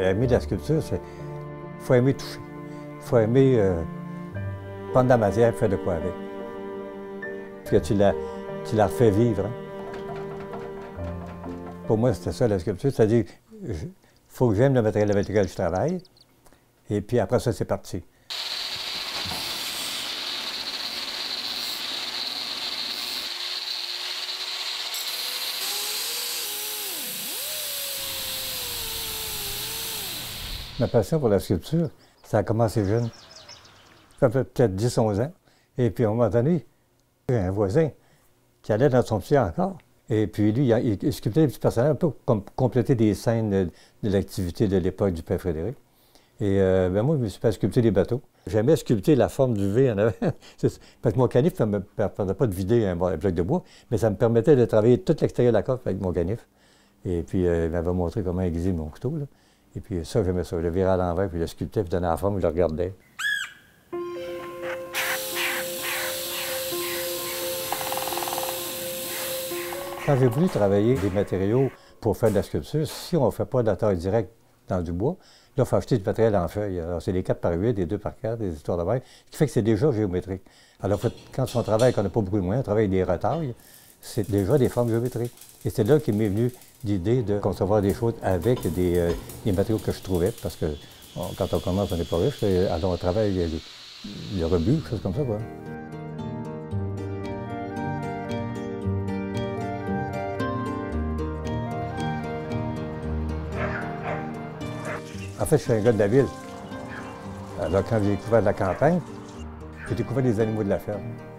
Aimer la sculpture, c'est... Il faut aimer toucher. Il faut aimer prendre de la matière et faire de quoi avec. Puis tu la refais vivre. Hein. Pour moi, c'était ça la sculpture. C'est-à-dire qu'il faut que j'aime le matériel avec lequel je travaille. Et puis après ça, c'est parti. Ma passion pour la sculpture, ça a commencé jeune. Ça fait peut-être 10-11 ans. Et puis, à un moment donné, j'ai un voisin qui allait dans son petit encore. Et puis, lui, il sculptait des petits personnages un peu comme compléter des scènes de l'activité de l'époque du père Frédéric. Et moi, je me suis fait sculpter des bateaux. J'aimais sculpter la forme du V en avant. Parce que mon canif ne me permettait pas de vider un bloc de bois, mais ça me permettait de travailler tout l'extérieur de la coffre avec mon canif. Et puis, il m'avait montré comment aiguiser mon couteau, là. Et puis ça, j'aimais ça. Je le virais à l'envers, puis je le sculptais, puis je donnais la forme, je le regardais. Quand j'ai voulu travailler des matériaux pour faire de la sculpture, si on ne fait pas de la taille directe dans du bois, là, il faut acheter du matériel en feuille. Alors, c'est des 4x8, des 2x4, des histoires de verre, ce qui fait que c'est déjà géométrique. Alors, quand on travaille, qu'on n'a pas beaucoup de moyens, on travaille avec des retailles, c'est déjà des formes géométriques. Et c'est là qu'il m'est venu l'idée de concevoir des choses avec des matériaux que je trouvais, parce que quand on commence, on n'est pas riche, alors on travaille le rebut, quelque chose comme ça, quoi. En fait, je suis un gars de la ville. Alors, quand j'ai découvert la campagne, j'ai découvert les animaux de la ferme.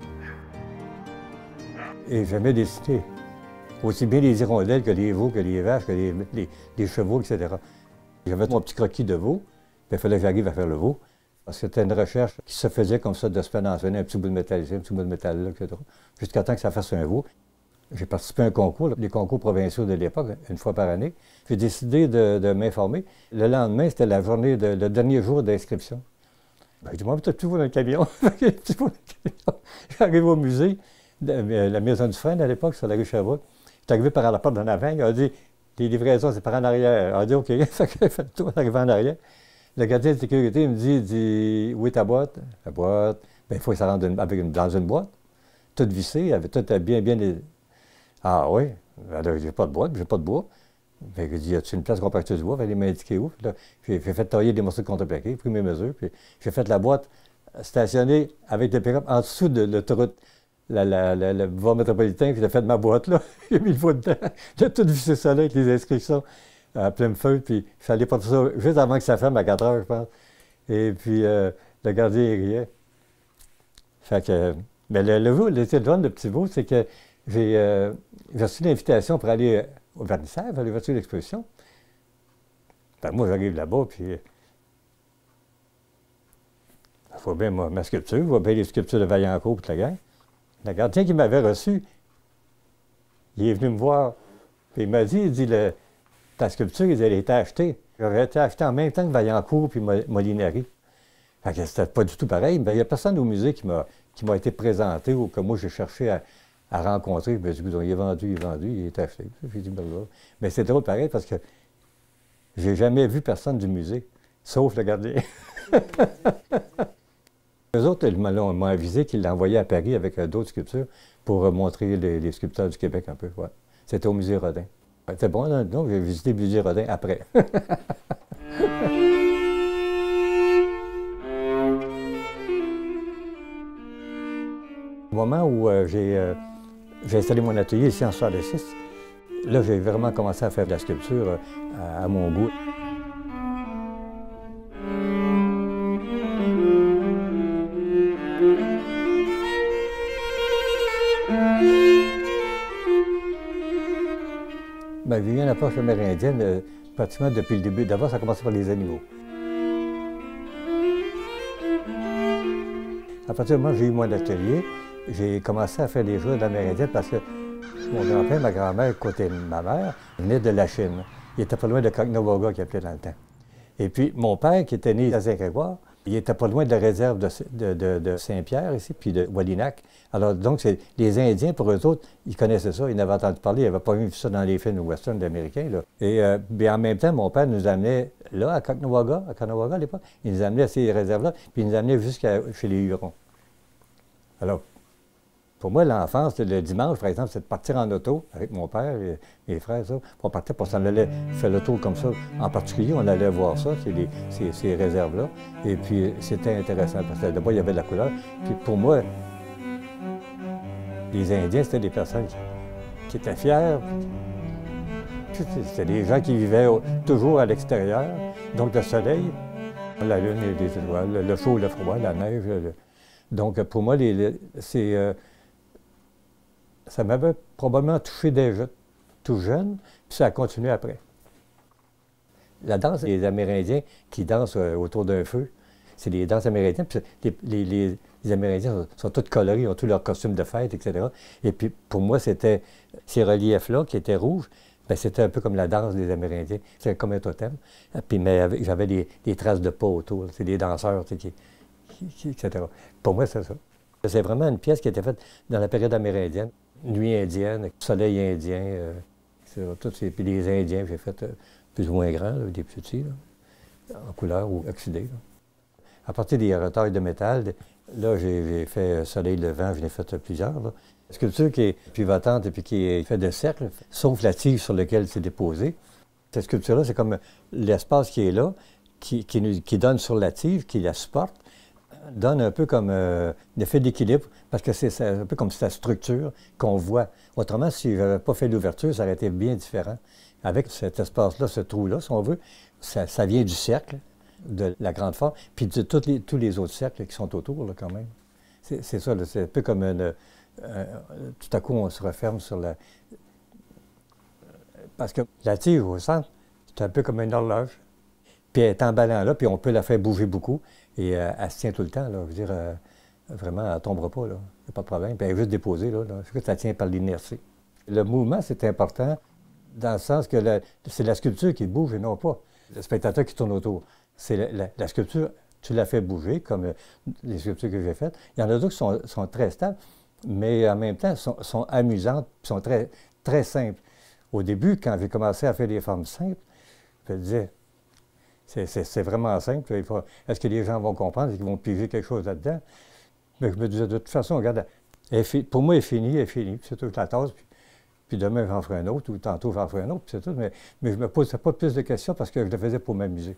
Et j'aimais dessiner. Aussi bien les hirondelles que les veaux, que les vaches, que les chevaux, etc. J'avais mon petit croquis de veau, puis il fallait que j'arrive à faire le veau. C'était une recherche qui se faisait comme ça, de semaine en semaine, un petit bout de métal ici, un petit bout de métal là, etc. Jusqu'à temps que ça fasse un veau. J'ai participé à un concours, les concours provinciaux de l'époque, une fois par année. J'ai décidé de m'informer. Le lendemain, c'était la journée, le dernier jour d'inscription. Ben, je dis, moi, tu as tout dans le camion. J'arrive au musée, la Maison du Frêne à l'époque, sur la rue Sherbrooke. Je suis arrivé par la porte d'en avant, il a dit, les livraisons, c'est par en arrière. Il a dit, OK, ça fait le tour, arrivé en arrière. Le gardien de sécurité me dit, où est ta boîte? La boîte, bien, il faut que ça rentre dans une boîte, toute vissée, avec tout bien. Ah oui, alors j'ai pas de boîte, j'ai pas de bois. Fait que j'ai dit, y a-t-il une place compacteuse de bois? Il m'a indiqué où. J'ai fait tailler des morceaux de contreplaqué, pris mes mesures, puis j'ai fait la boîte stationnée avec le pick-up en dessous de l'autoroute, le boulevard métropolitain, puis j'ai fait ma boîte là. J'ai mis le voie dedans. J'ai tout vissé ça là avec les inscriptions à plein feu, puis il fallait pas tout ça juste avant que ça ferme à 4 heures, je pense. Et puis le gardien il riait. Fait que, mais le petit veau, c'est que j'ai reçu l'invitation pour aller au vernissage, à l'ouverture de l'exposition. Ben, moi, j'arrive là-bas, puis il faut bien ma sculpture, je vois bien les sculptures de Vaillancourt et toute la gang. Le gardien qui m'avait reçu, il est venu me voir, puis il m'a dit, ta sculpture, elle a été achetée. J'aurais été achetée en même temps que Vaillancourt puis Molinari. Fait que c'était pas du tout pareil. Ben, il n'y a personne au musée qui m'a été présenté ou que moi, j'ai cherché à rencontrer. Ben, du coup, il est vendu, il est acheté. J'ai dit, mais c'est drôle pareil parce que j'ai jamais vu personne du musée, sauf le gardien. Eux autres, ils m'ont avisé qu'ils l'envoyaient à Paris avec d'autres sculptures pour montrer les sculpteurs du Québec un peu. Ouais. C'était au musée Rodin. C'était bon, non? Donc j'ai visité le musée Rodin après. Au moment où j'ai installé mon atelier ici en 1966, là, j'ai vraiment commencé à faire de la sculpture à mon goût. Ben, j'ai eu une approche amérindienne pratiquement depuis le début. D'abord, ça a commencé par les animaux. À partir du moment où j'ai eu mon atelier, j'ai commencé à faire des jeux d'amérindienne parce que mon grand-père, ma grand-mère, côté de ma mère, venaient de la Chine. Il était pas loin de Cagnoboga, qui appelait dans le temps. Et puis, mon père, qui était né à Saint-Grégoire, Il n'était pas loin de la réserve de Saint-Pierre ici, puis de Wallinac. Alors, donc, les Indiens, pour eux autres, ils connaissaient ça, ils n'avaient entendu parler, ils n'avaient pas vu ça dans les films western américains. Là. Et bien, en même temps, mon père nous amenait là, à Caughnawaga à l'époque, il nous amenait à ces réserves-là, puis il nous amenait jusqu'à chez les Hurons. Alors, pour moi, l'enfance, le dimanche, par exemple, c'est de partir en auto avec mon père et mes frères, ça, pour partir, pour s'en aller faire le tour comme ça. En particulier, on allait voir ça, ces réserves-là. Et puis, c'était intéressant, parce que d'abord, il y avait de la couleur. Puis pour moi, les Indiens, c'était des personnes qui étaient fiers. C'était des gens qui vivaient toujours à l'extérieur. Donc, le soleil, la lune et les étoiles, le chaud, le froid, la neige. Donc, pour moi, ça m'avait probablement touché déjà tout jeune, puis ça a continué après. La danse des Amérindiens qui dansent autour d'un feu, c'est les danses amérindiennes. Puis les Amérindiens sont tous colorés, ils ont tous leurs costumes de fête, etc. Et puis pour moi, c'était ces reliefs-là qui étaient rouges, bien, c'était un peu comme la danse des Amérindiens. C'était comme un totem. Puis, mais j'avais des traces de pas autour. C'est des danseurs, etc. Pour moi, c'est ça. C'est vraiment une pièce qui a été faite dans la période amérindienne. Nuit indienne, soleil indien, puis les Indiens, j'ai fait plus ou moins grands, là, des petits, là, en couleur ou oxydés. Là. À partir des retailles de métal, là, j'ai fait soleil levant, j'en ai fait plusieurs. Là. La sculpture qui est pivotante et puis qui est faite de cercles, sauf la tige sur laquelle c'est déposé. Cette sculpture-là, c'est comme l'espace qui est là, qui donne sur la tige, qui la supporte, donne un peu comme un effet d'équilibre, parce que c'est un peu comme sa structure qu'on voit. Autrement, si je n'avais pas fait l'ouverture, ça aurait été bien différent. Avec cet espace-là, ce trou-là, si on veut, ça vient du cercle, de la grande forme, puis de tous les autres cercles qui sont autour, là, quand même. C'est ça, c'est un peu comme tout à coup, on se referme sur la... Parce que la tige au centre, c'est un peu comme une horloge. Puis elle est emballant là, puis on peut la faire bouger beaucoup. Et elle se tient tout le temps, là. Je veux dire, vraiment, elle ne tombera pas, là. Il n'y a pas de problème. Puis elle est juste déposée, là. Ça tient par l'inertie. Le mouvement, c'est important dans le sens que c'est la sculpture qui bouge et non pas le spectateur qui tourne autour. C'est la sculpture, tu la fais bouger, comme les sculptures que j'ai faites. Il y en a d'autres qui sont très stables, mais en même temps, sont amusantes, sont très, très simples. Au début, quand j'ai commencé à faire des formes simples, je me disais, c'est vraiment simple. Est-ce que les gens vont comprendre? Est-ce qu'ils vont piger quelque chose là-dedans? Mais je me disais, de toute façon, regarde, pour moi, elle est finie. C'est toute la tasse. Puis demain, j'en ferai un autre, ou tantôt, j'en ferai un autre, puis c'est tout. Mais je ne me posais pas plus de questions parce que je le faisais pour m'amuser.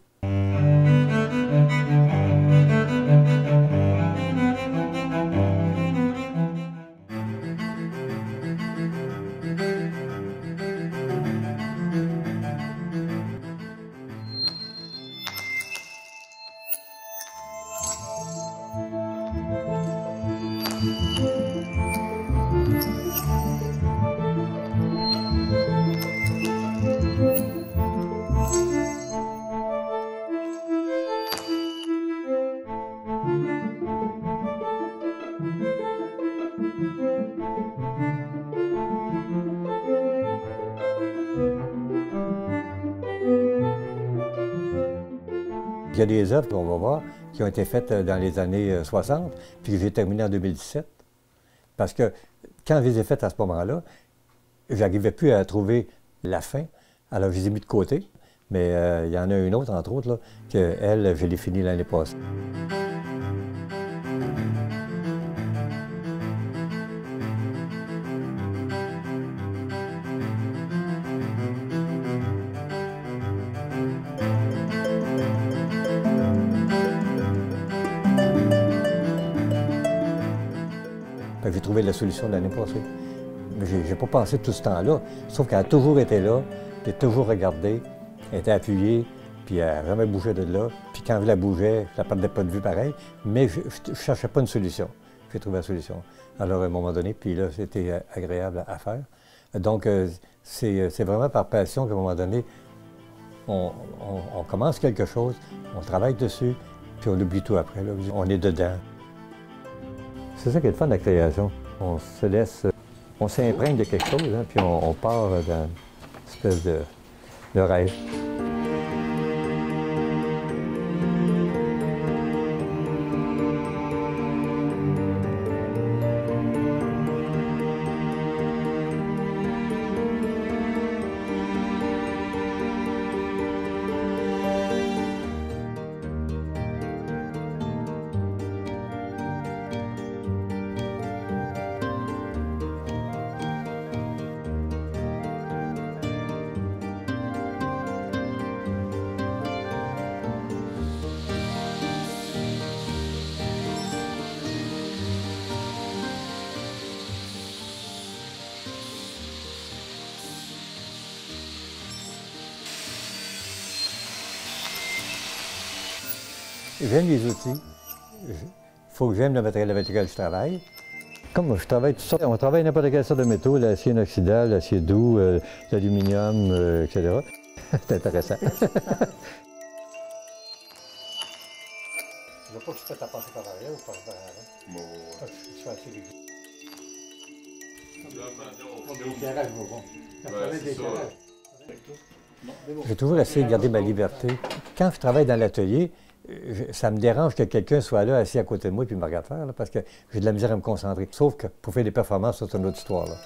Il y a des œuvres qu'on va voir qui ont été faites dans les années 60, puis que j'ai terminé en 2017. Parce que quand je les ai faites à ce moment-là, je n'arrivais plus à trouver la fin. Alors je les ai mis de côté. Mais il y en a une autre, entre autres, là, que elle, je l'ai finie l'année passée. J'ai trouvé la solution l'année passée. Mais je n'ai pas pensé tout ce temps-là, sauf qu'elle a toujours été là, j'ai toujours regardé, elle était appuyée, puis elle n'a jamais bougé de là. Puis quand je la bougeais, je ne la perdais pas de vue pareil, mais je ne cherchais pas une solution. J'ai trouvé la solution. Alors à un moment donné, puis là, c'était agréable à faire. Donc c'est vraiment par passion qu'à un moment donné, on commence quelque chose, on travaille dessus, puis on oublie tout après. Là. On est dedans. C'est ça qui est le fun de la création. On se laisse, on s'imprègne de quelque chose, hein, puis on part dans une espèce de rêve. J'aime les outils. Il faut que j'aime le matériel avec lequel je travaille. Comme je travaille toutes sortes, on travaille n'importe quelle sorte de métaux, l'acier inoxydable, l'acier doux, l'aluminium, etc. C'est intéressant. Je veux pas que tu fasses à passer par arrière ou par avant. Bon, je suis assez rigide. J'ai toujours essayé de garder ma liberté. Quand je travaille dans l'atelier, ça me dérange que quelqu'un soit là, assis à côté de moi, puis me regarde faire, là, parce que j'ai de la misère à me concentrer. Sauf que pour faire des performances, c'est une autre histoire. Là.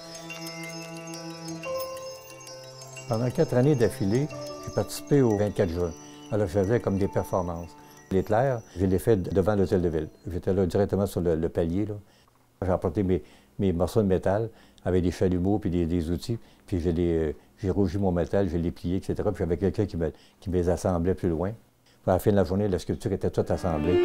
Pendant 4 années d'affilée, j'ai participé au 24 juin. Alors, je faisais comme des performances. L'éclair, je l'ai fait devant l'hôtel de ville. J'étais là directement sur le palier. J'ai apporté mes morceaux de métal avec des chalumeaux puis des outils. Puis j'ai rougi mon métal, je l'ai plié, etc. Puis j'avais quelqu'un qui me les assemblait plus loin. À la fin de la journée, la sculpture était toute assemblée.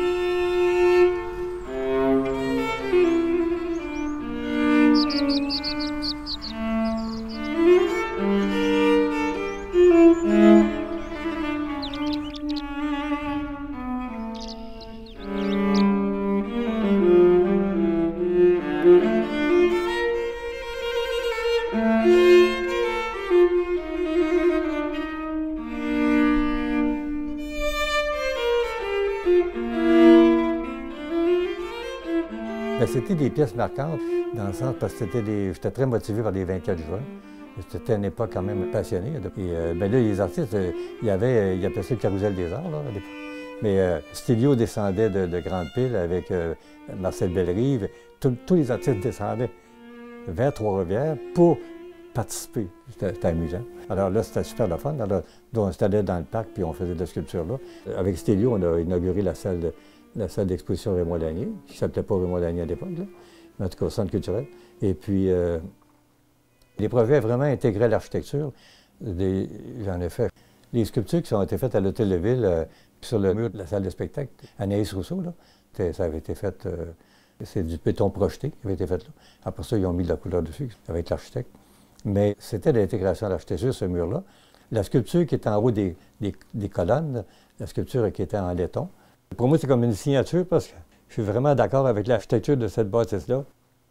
C'était des pièces marquantes, dans le sens parce que j'étais très motivé par les 24 juin. C'était une époque quand même passionnée. Et là, les artistes, ils appelaient ça le carrousel des arts, là, à l'époque. Mais Stélio descendait de Grande Pile avec Marcel Bellerive. Tous les artistes descendaient vers Trois-Rivières pour participer. C'était amusant. Alors là, c'était super le fun. Alors, on s'installait dans le parc puis on faisait de la sculpture là. Avec Stélio, on a inauguré la salle d'exposition Raymond Lanier, qui ne s'appelait pas Raymond Lanier à l'époque, mais en tout cas au centre culturel. Et puis, les projets vraiment intégraient l'architecture. J'en ai fait. Les sculptures qui ont été faites à l'Hôtel de Ville, sur le mur de la salle de spectacle, Anaïs Rousseau, là, ça avait été fait, c'est du béton projeté qui avait été fait là. Après ça, ils ont mis de la couleur dessus avec l'architecte. Mais c'était l'intégration de l'architecture, ce mur-là. La sculpture qui était en haut des colonnes, la sculpture qui était en laiton. Pour moi, c'est comme une signature parce que je suis vraiment d'accord avec l'architecture de cette bâtisse-là.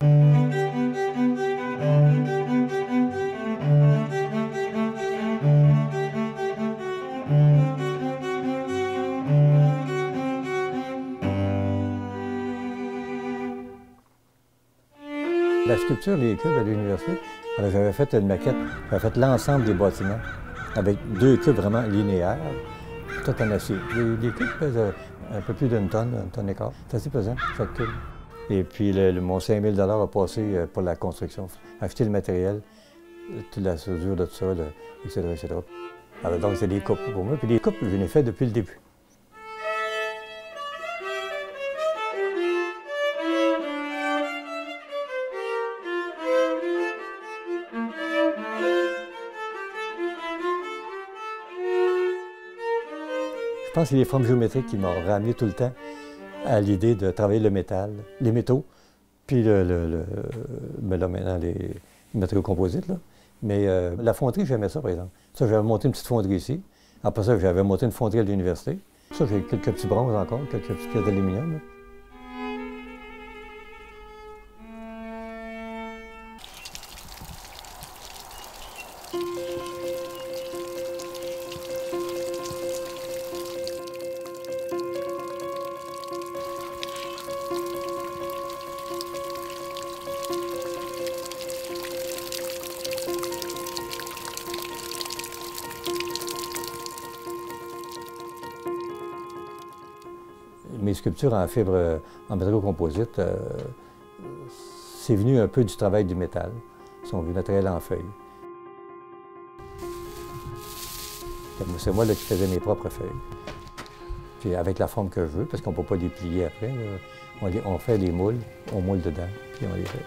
La sculpture, les cubes à l'université, j'avais fait une maquette, j'avais fait l'ensemble des bâtiments avec 2 cubes vraiment linéaires, tout en acier. Les cubes pèsent un peu plus d'une tonne et quart. C'est assez pesant, chaque cube. Et puis mon 5 000 a passé pour la construction, acheter le matériel, toute la soudure de tout ça, etc., etc. Alors donc c'est des coupes pour moi, puis les coupes, je les ai fait depuis le début. Je pense que c'est les formes géométriques qui m'ont ramené tout le temps à l'idée de travailler le métal, les métaux, puis mais là maintenant les matériaux composites. Là. Mais la fonderie, j'aimais ça par exemple. Ça, j'avais monté une petite fonderie ici. Après ça, j'avais monté une fonderie à l'université. Ça, j'ai quelques petits bronzes encore, quelques petites pièces d'aluminium. Mes sculptures en fibre, en matériaux composites, c'est venu un peu du travail du métal. Sont du matériel en feuilles. C'est moi là, qui faisais mes propres feuilles. Puis avec la forme que je veux, parce qu'on ne peut pas les plier après, on fait les moules, on moule dedans, puis on les fait.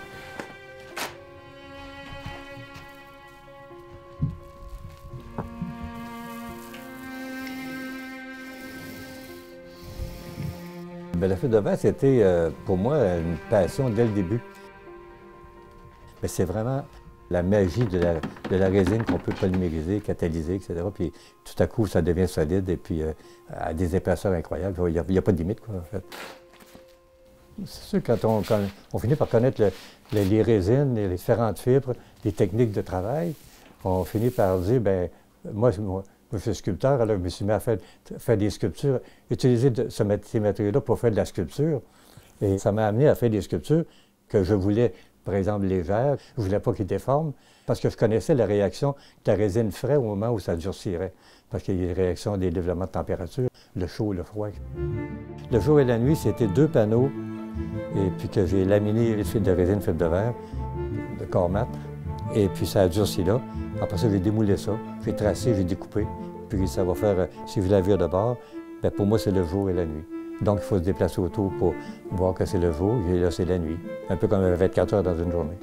Bien, la fête de vin, c'était pour moi une passion dès le début. Mais c'est vraiment La magie de la résine qu'on peut polymériser, catalyser, etc. Puis tout à coup, ça devient solide et puis à des épaisseurs incroyables. Il n'y a pas de limite, quoi, en fait. C'est sûr, quand on finit par connaître les résines, les différentes fibres, les techniques de travail, on finit par dire, bien, moi, je suis sculpteur, alors je me suis mis à faire des sculptures, utiliser ces matériaux-là pour faire de la sculpture. Et ça m'a amené à faire des sculptures que je voulais, par exemple, légères. Je ne voulais pas qu'ils déforment, parce que je connaissais la réaction que la résine ferait au moment où ça durcirait. Parce qu'il y a des réactions des développements de température, le chaud et le froid. Le jour et la nuit, c'était 2 panneaux, et puis que j'ai laminé les fils de résine, fibre de verre, de corps mat, et puis ça a durci là. Après ça, j'ai démoulé ça, j'ai tracé, j'ai découpé, puis ça va faire, si vous la vire de bord, bien, pour moi, c'est le jour et la nuit. Donc, il faut se déplacer autour pour voir que c'est le jour, et là, c'est la nuit. Un peu comme 24 heures dans une journée.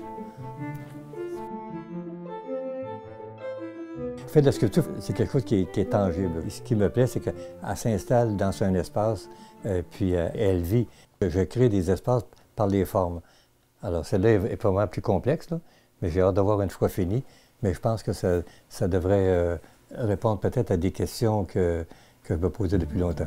Faire de la sculpture, c'est quelque chose qui est tangible. Ce qui me plaît, c'est qu'elle s'installe dans un espace, puis elle vit. Je crée des espaces par les formes. Alors, celle-là est probablement plus complexe, là, mais j'ai hâte de voir une fois fini. Mais je pense que ça devrait répondre peut-être à des questions que je me posais depuis longtemps.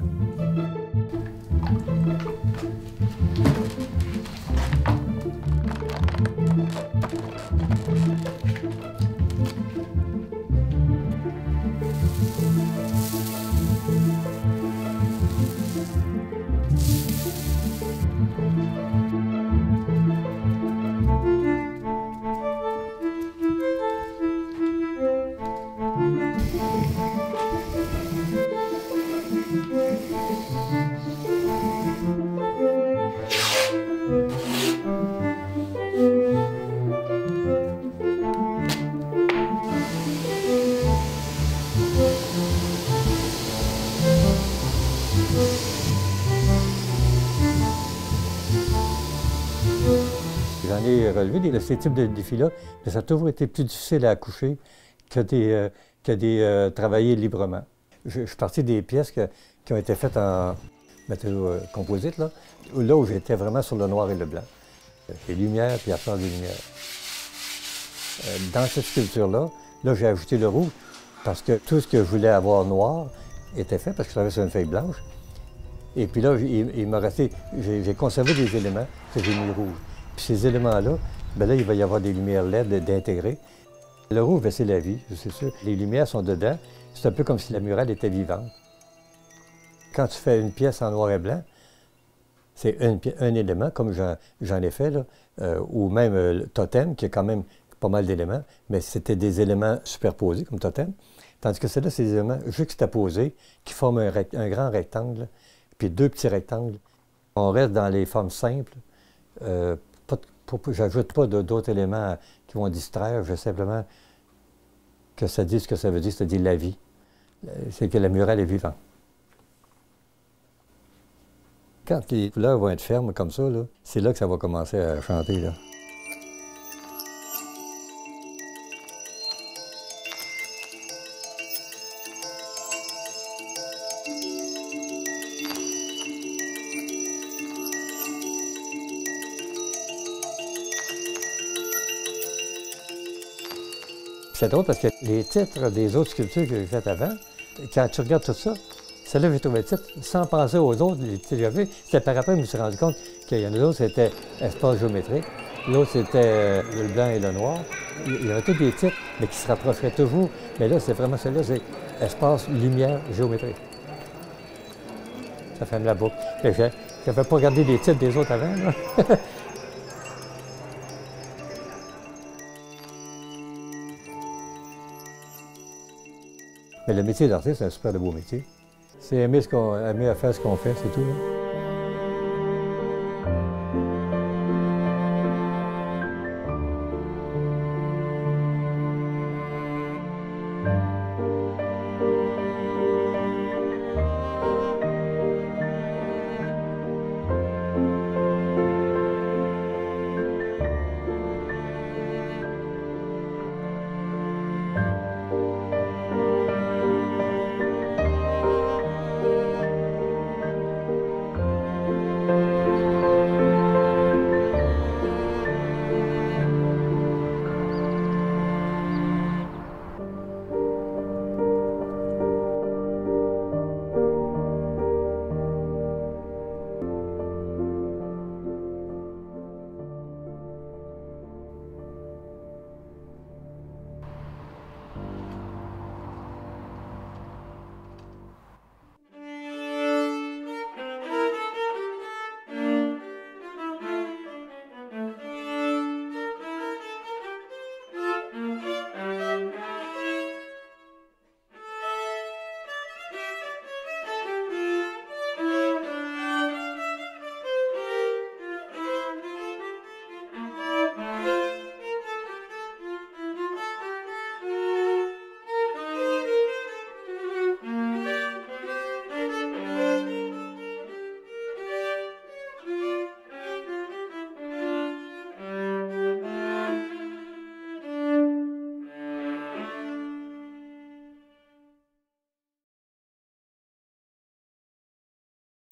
J'en ai relevé de ces types de défis-là, mais ça a toujours été plus difficile à accoucher que des travailler librement. Je suis parti des pièces qui ont été faites en matériaux composites, là où j'étais vraiment sur le noir et le blanc. Les lumières, puis absence des lumières. Dans cette sculpture-là, j'ai ajouté le rouge, parce que tout ce que je voulais avoir noir était fait, parce que je travaillais sur une feuille blanche. Et puis là, il m'a resté, j'ai conservé des éléments que j'ai mis rouge. Puis ces éléments-là, bien là, il va y avoir des lumières LED d'intégrer. Le rouge, c'est la vie, c'est sûr. Les lumières sont dedans. C'est un peu comme si la murale était vivante. Quand tu fais une pièce en noir et blanc, c'est un élément, comme j'en ai fait, là, ou même le totem, qui a quand même pas mal d'éléments, mais c'était des éléments superposés comme totem. Tandis que celle-là, c'est des éléments juxtaposés qui forment un grand rectangle, puis 2 petits rectangles. On reste dans les formes simples. J'ajoute pas d'autres éléments qui vont distraire. Je veux simplement que ça dise ce que ça veut dire, c'est-à-dire la vie. C'est que la murale est vivante. Quand les couleurs vont être fermes comme ça, c'est là que ça va commencer à chanter, là. C'est drôle parce que les titres des autres sculptures que j'ai faites avant, quand tu regardes tout ça, celle-là, j'ai trouvé le titre sans penser aux autres. Les titres que j'avais, c'était par après, je me suis rendu compte qu'il y en a d'autres, c'était espace géométrique. L'autre, c'était le blanc et le noir. Il y avait tous des titres, mais qui se rapprocheraient toujours. Mais là, c'est vraiment celle-là, c'est espace, lumière, géométrique. Ça ferme la boucle. Je n'avais pas regardé les titres des autres avant, là. Mais le métier d'artiste, c'est un super de beau métier. C'est aimer à faire ce qu'on fait, c'est tout, là.